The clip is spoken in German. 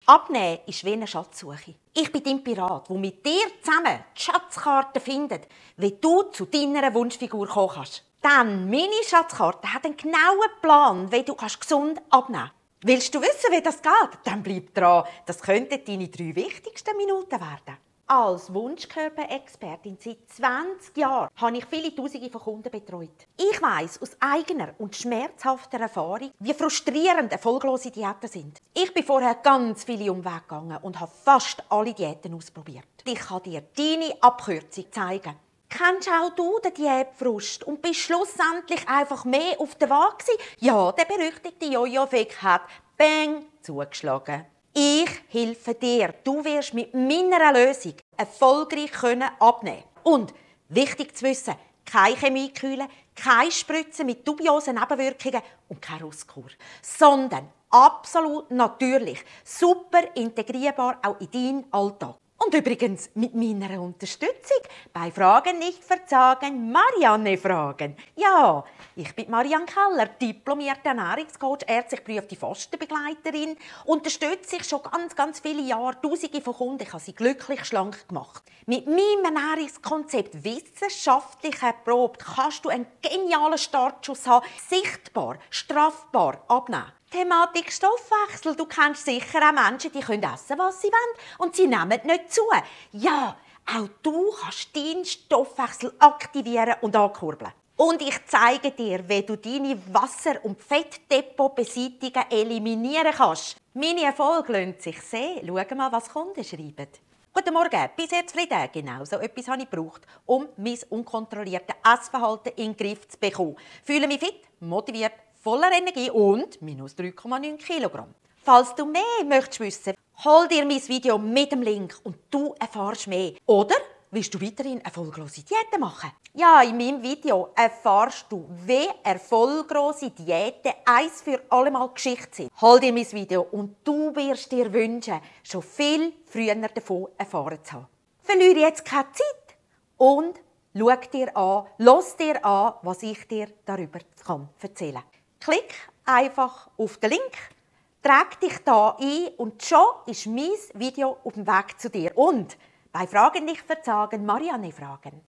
Abnehmen ist wie eine Schatzsuche. Ich bin dein Pirat, der mit dir zusammen die Schatzkarte findet, wie du zu deiner Wunschfigur kommen kannst. Dann, meine Schatzkarte hat einen genauen Plan, wie du gesund abnehmen kannst. Willst du wissen, wie das geht? Dann bleib dran. Das könnten deine 3 wichtigsten Minuten werden. Als Wunschkörperexpertin seit 20 Jahren habe ich viele Tausende von Kunden betreut. Ich weiss aus eigener und schmerzhafter Erfahrung, wie frustrierend erfolglose Diäten sind. Ich bin vorher ganz viele Umwege gegangen und habe fast alle Diäten ausprobiert. Ich kann dir deine Abkürzung zeigen. Kennst auch du den Diätfrust und bist schlussendlich einfach mehr auf der Waage gewesen? Ja, der berüchtigte Jojo-Effekt hat bang zugeschlagen. Ich helfe dir. Du wirst mit meiner Lösung erfolgreich abnehmen. Und wichtig zu wissen, keine Chemiekühle, keine Spritzen mit dubiosen Nebenwirkungen und keine Russkur, sondern absolut natürlich, super integrierbar auch in deinen Alltag. Und übrigens mit meiner Unterstützung. Bei Fragen nicht verzagen, Marianne fragen. Ja, ich bin Marianne Keller, diplomierte Ernährungscoach, ärztlich geprüfte Fastenbegleiterin. Unterstütze ich schon ganz viele Jahre Tausende von Kunden. Ich habe sie glücklich schlank gemacht. Mit meinem Ernährungskonzept wissenschaftlich erprobt kannst du einen genialen Startschuss haben, sichtbar, straffbar abnehmen. Thematik Stoffwechsel. Du kennst sicher auch Menschen, die können essen, was sie wollen und sie nehmen nicht zu. Ja, auch du kannst deinen Stoffwechsel aktivieren und ankurbeln. Und ich zeige dir, wie du deine Wasser- und Fettdepot beseitigen, eliminieren kannst. Meine Erfolge lassen sich sehen. Schau mal, was Kunden schreiben. Guten Morgen, bis jetzt zufrieden. Genau so etwas habe ich gebraucht, um mein unkontrolliertes Essverhalten in den Griff zu bekommen. Fühle mich fit, motiviert, voller Energie und minus 3,9 Kilogramm. Falls du mehr möchtest wissen, hol dir mein Video mit dem Link und du erfährst mehr. Oder willst du weiterhin erfolglose Diäten machen? Ja, in meinem Video erfährst du, wie erfolglose Diäten eins für allemal Geschichte sind. Hol dir mein Video und du wirst dir wünschen, schon viel früher davon erfahren zu haben. Verliere jetzt keine Zeit und schau dir an, hör dir an, was ich dir darüber erzählen kann. Klick einfach auf den Link, trag dich da ein und schon ist mein Video auf dem Weg zu dir. Und bei Fragen nicht verzagen, Marianne fragen.